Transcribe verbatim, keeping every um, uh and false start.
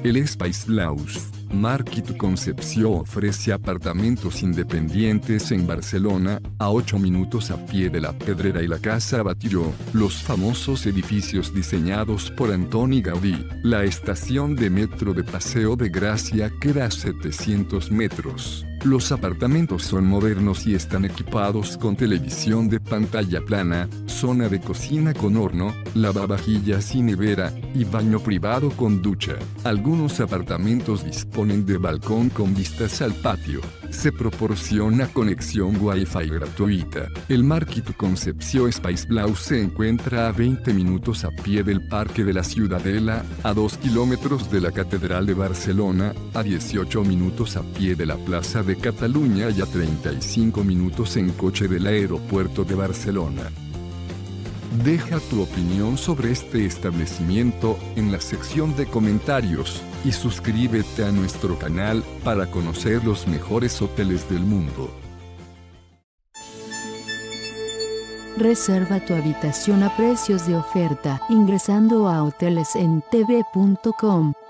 El Espace Blaus Market Concepción ofrece apartamentos independientes en Barcelona, a ocho minutos a pie de la Pedrera y la Casa Batlló, los famosos edificios diseñados por Antoni Gaudí. La estación de metro de Paseo de Gracia queda a setecientos metros. Los apartamentos son modernos y están equipados con televisión de pantalla plana, zona de cocina con horno, lavavajillas y nevera, y baño privado con ducha. Algunos apartamentos disponen de balcón con vistas al patio. Se proporciona conexión Wi-Fi gratuita. El Market Concepción Espace Blaus se encuentra a veinte minutos a pie del Parque de la Ciudadela, a dos kilómetros de la Catedral de Barcelona, a dieciocho minutos a pie de la Plaza de Cataluña y a treinta y cinco minutos en coche del Aeropuerto de Barcelona. Deja tu opinión sobre este establecimiento en la sección de comentarios y suscríbete a nuestro canal para conocer los mejores hoteles del mundo. Reserva tu habitación a precios de oferta ingresando a hoteles en t v punto com.